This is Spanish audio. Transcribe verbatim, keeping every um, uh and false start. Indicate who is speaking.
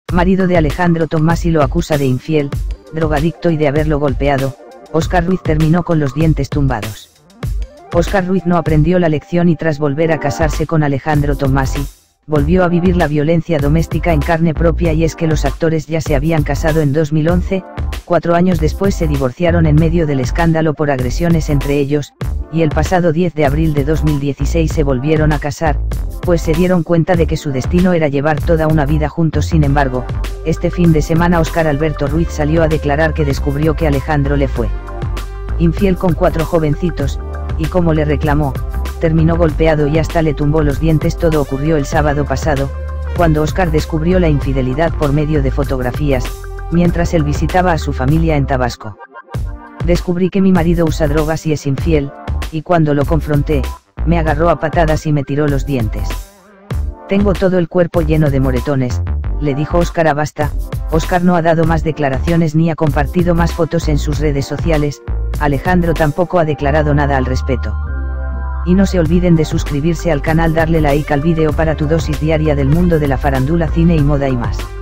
Speaker 1: marido de Alejandro Tommasi, lo acusa de infiel, drogadicto y de haberlo golpeado. Óscar Ruiz terminó con los dientes tumbados. Óscar Ruiz no aprendió la lección y tras volver a casarse con Alejandro Tommasi, volvió a vivir la violencia doméstica en carne propia, y es que los actores ya se habían casado en dos mil once, cuatro años después se divorciaron en medio del escándalo por agresiones entre ellos, y el pasado diez de abril de dos mil dieciséis se volvieron a casar, pues se dieron cuenta de que su destino era llevar toda una vida juntos. Sin embargo, este fin de semana Óscar Alberto Ruiz salió a declarar que descubrió que Alejandro le fue infiel con cuatro jovencitos, y como le reclamó, terminó golpeado y hasta le tumbó los dientes. Todo ocurrió el sábado pasado, cuando Óscar descubrió la infidelidad por medio de fotografías, mientras él visitaba a su familia en Tabasco. Descubrí que mi marido usa drogas y es infiel, y cuando lo confronté, me agarró a patadas y me tiró los dientes. Tengo todo el cuerpo lleno de moretones, le dijo Óscar a Basta. Óscar no ha dado más declaraciones ni ha compartido más fotos en sus redes sociales. Alejandro tampoco ha declarado nada al respecto. Y no se olviden de suscribirse al canal, darle like al vídeo para tu dosis diaria del mundo de la farándula, cine y moda y más.